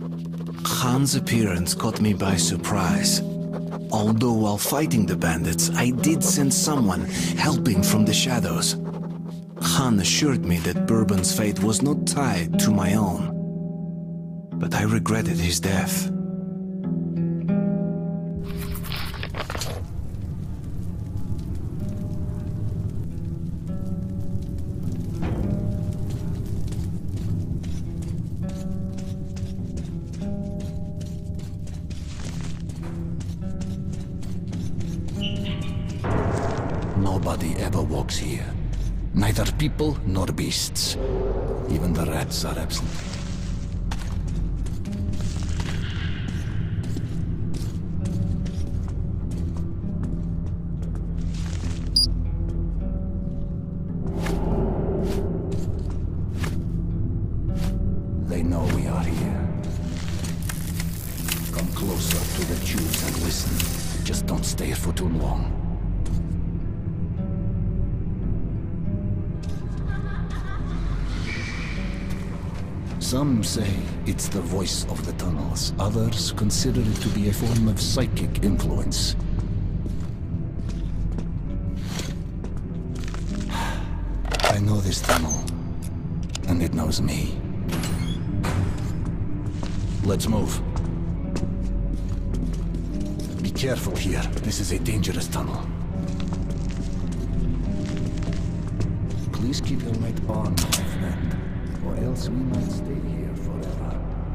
Khan's appearance caught me by surprise. Although while fighting the bandits, I did sense someone helping from the shadows. Khan assured me that Bourbon's fate was not tied to my own. But I regretted his death. Nobody ever walks here. Neither people nor beasts. Even the rats are absent. They know we are here. Come closer to the tubes and listen. Just don't stay for too long. Some say it's the voice of the tunnels. Others consider it to be a form of psychic influence. I know this tunnel, and it knows me. Let's move. Be careful here. This is a dangerous tunnel. Please keep your light on, my friend. Or else we might stay here forever.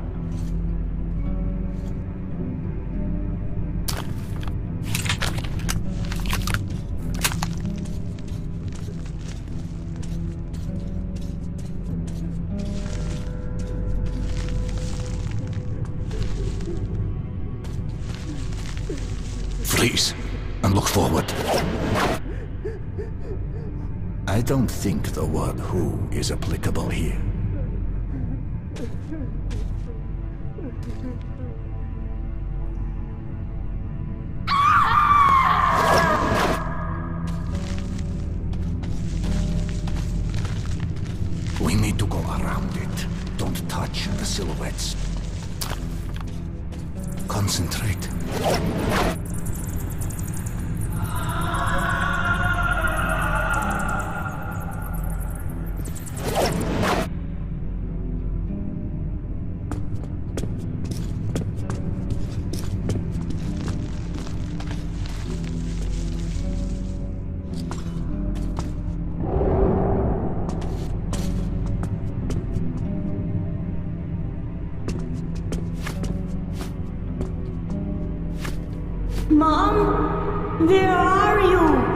Freeze and look forward. I don't think the word "who" is applicable here. We need to go around it. Don't touch the silhouettes. Concentrate. Mom, where are you?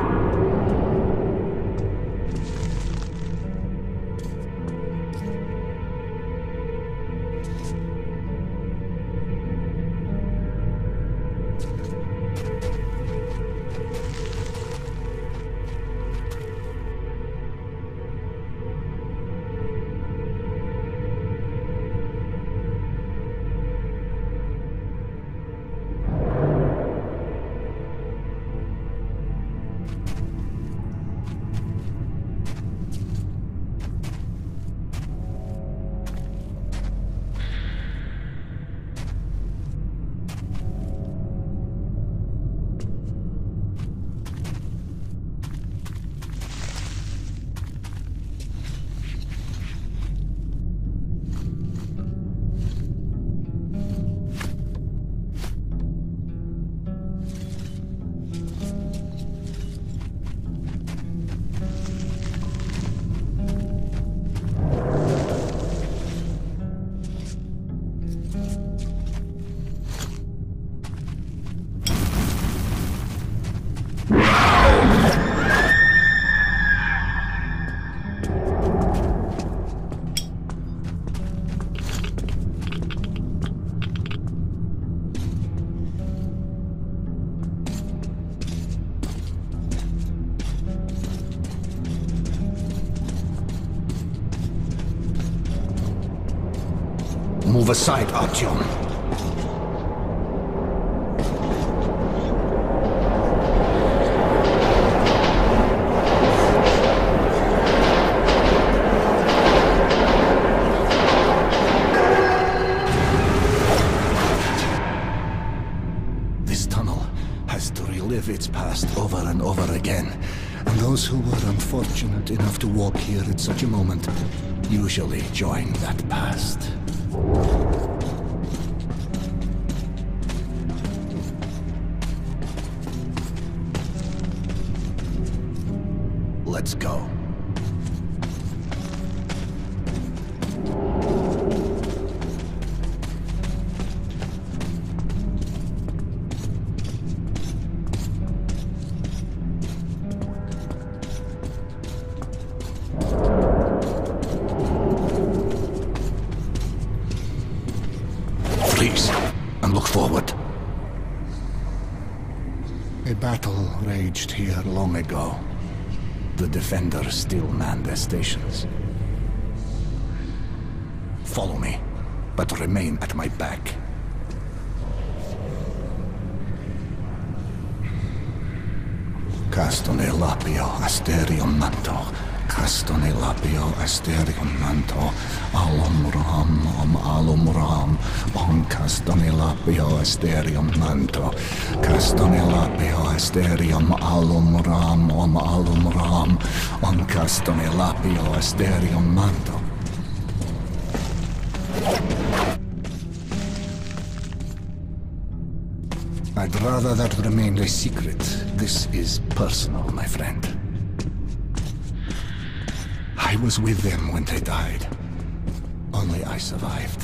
Move aside, Artyom. relive its past over and over again. And those who were unfortunate enough to walk here at such a moment usually join that past. Let's go. Freeze and look forward. A battle raged here long ago. The defenders still man their stations. Follow me, but remain at my back. Castone lapio asterion manto. Castone lapio asterion manto. Alum ram. Om castone lapio asterion manto. Castone lapio asterion alum ram. Om castone lapio asterion manto. I'd rather that remained a secret. This is personal, my friend. I was with them when they died. Only I survived.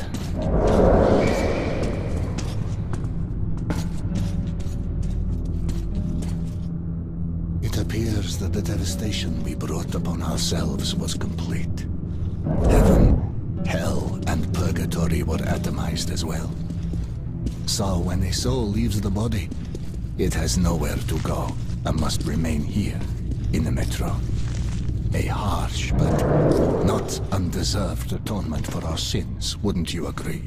It appears that the devastation we brought upon ourselves was complete. Heaven, hell, and purgatory were atomized as well. So when a soul leaves the body, it has nowhere to go and must remain here in the metro. A harsh but not undeserved atonement for our sins, wouldn't you agree?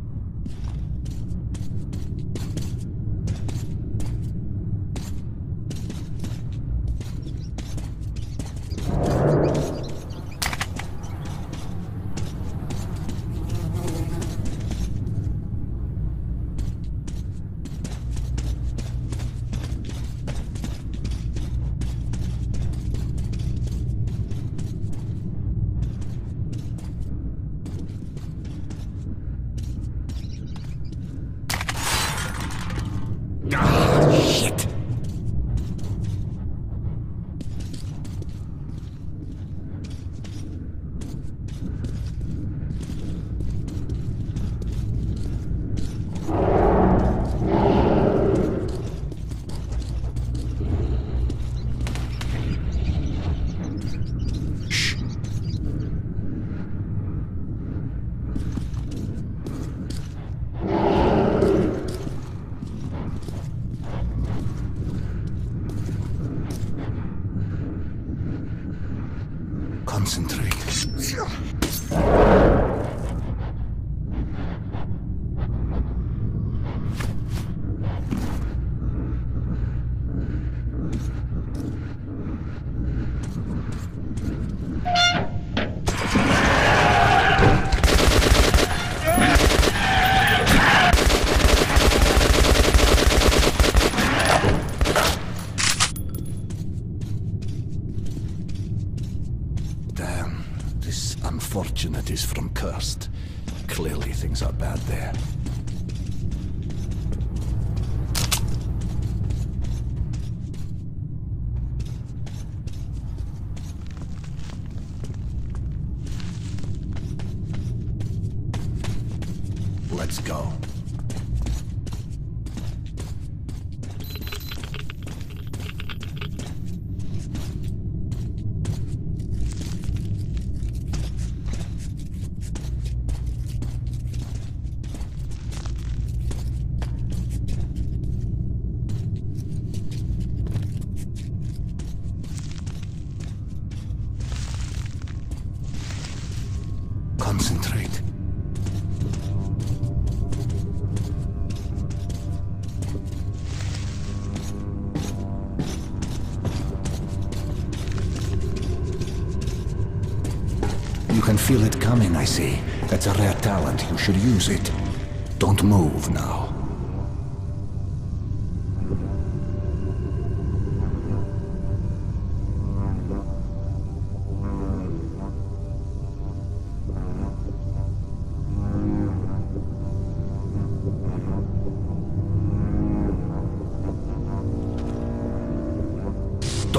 Shit! Concentrate. Unfortunate is from cursed. Clearly things are bad there. Let's go. Concentrate. You can feel it coming, I see. That's a rare talent. You should use it. Don't move now.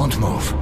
Don't move.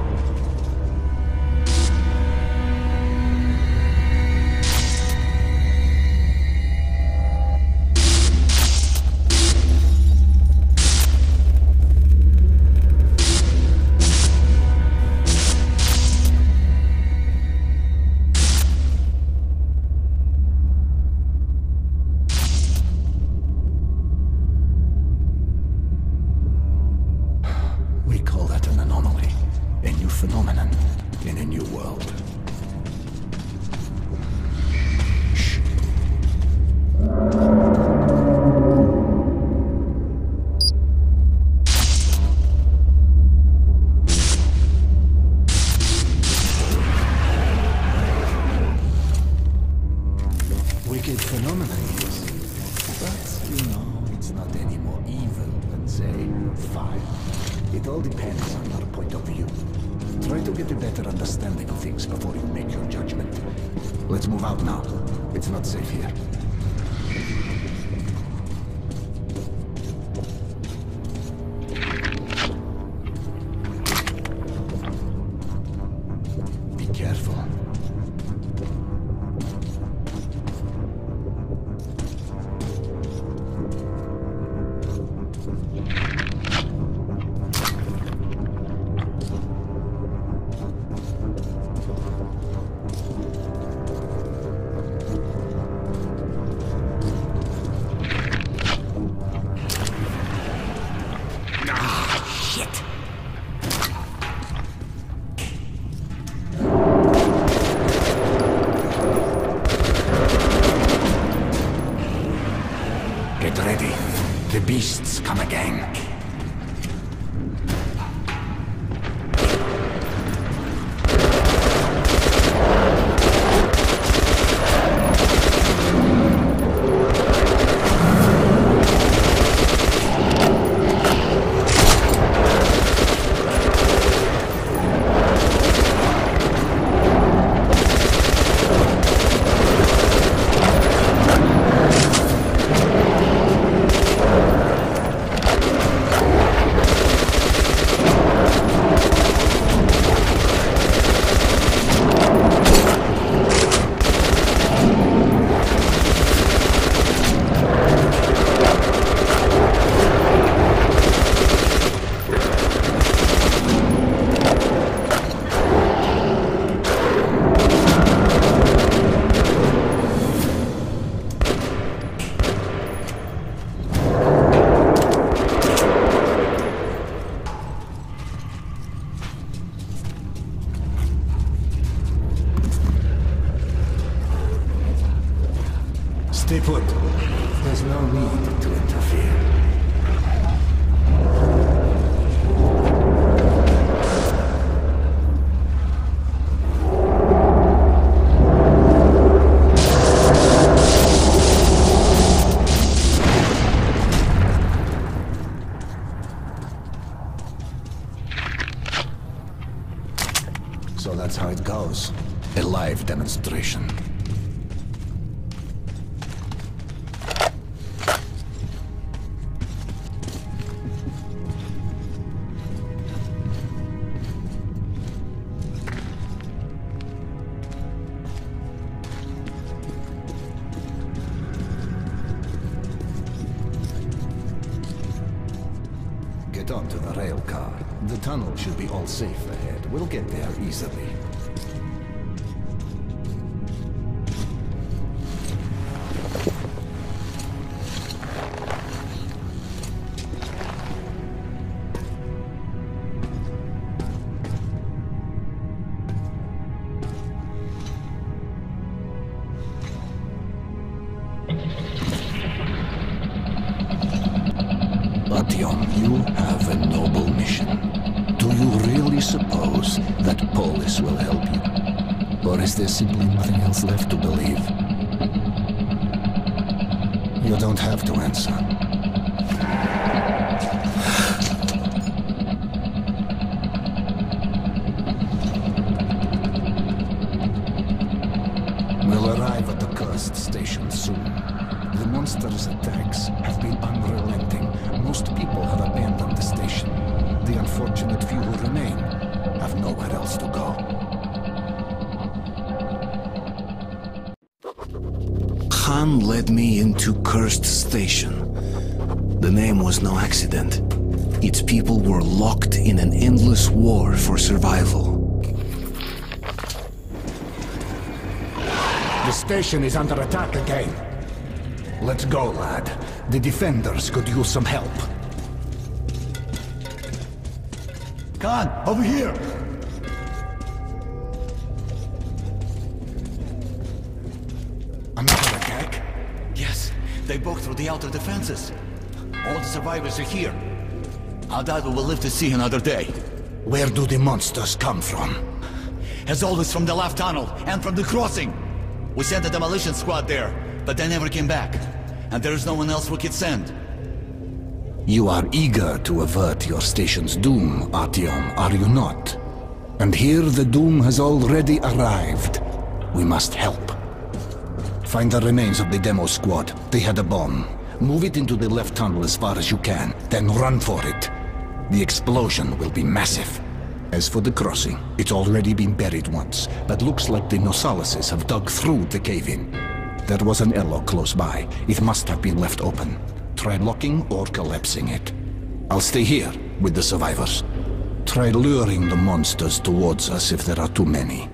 Phenomenon in a new world. Shh. Wicked phenomenon, yes. But, you know, it's not any more evil than, say, fire. It all depends on your point of view. Try to get a better understanding of things before you make your judgment. Let's move out now. It's not safe here. Be careful. Get ready. The beasts come again. Stay put. There's no need to interfere. So that's how it goes. A live demonstration. Get onto the rail car. The tunnel should be all safe ahead. We'll get there easily. Artyom, you have a noble mission. Do you really suppose that Polis will help you? Or is there simply nothing else left to believe? You don't have to answer. We'll arrive at the cursed station soon. The monster's attacks have been unrelenting. Most people have abandoned the station. The unfortunate few who remain have nowhere else to go. Han led me into Cursed Station. The name was no accident. Its people were locked in an endless war for survival. The station is under attack again. Let's go, lad. The defenders could use some help. Khan, over here! Another attack? Yes, they broke through the outer defenses. All the survivors are here. I doubt we will live to see another day. Where do the monsters come from? As always, from the left tunnel and from the crossing. We sent a demolition squad there, but they never came back. And there is no one else we could send. You are eager to avert your station's doom, Artyom, are you not? And here the doom has already arrived. We must help. Find the remains of the demo squad. They had a bomb. Move it into the left tunnel as far as you can, then run for it. The explosion will be massive. As for the crossing, it's already been buried once, but looks like the Nosalises have dug through the cave-in. There was an airlock close by. It must have been left open. Try locking or collapsing it. I'll stay here with the survivors. Try luring the monsters towards us if there are too many.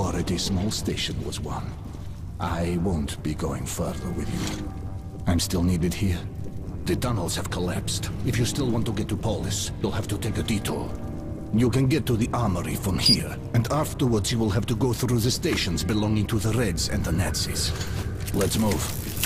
already small station was won. I won't be going further with you. I'm still needed here. The tunnels have collapsed. If you still want to get to Polis, you'll have to take a detour. You can get to the armory from here, and afterwards you will have to go through the stations belonging to the Reds and the Nazis. Let's move.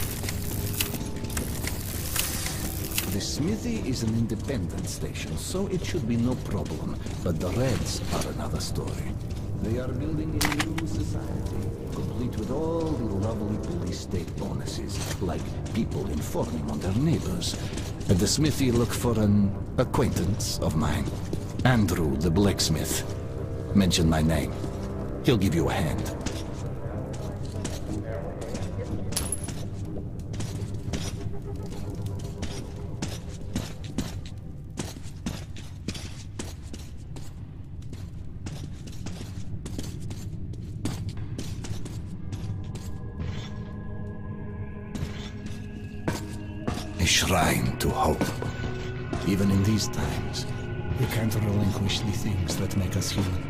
The smithy is an independent station, so it should be no problem. But the Reds are another story. They are building a new society, complete with all the lovely police state bonuses, like people informing on their neighbors. At the smithy, look for an acquaintance of mine. Andrew, the blacksmith. Mention my name. He'll give you a hand. A shrine to hope. Even in these times, we can't relinquish the things that make us human.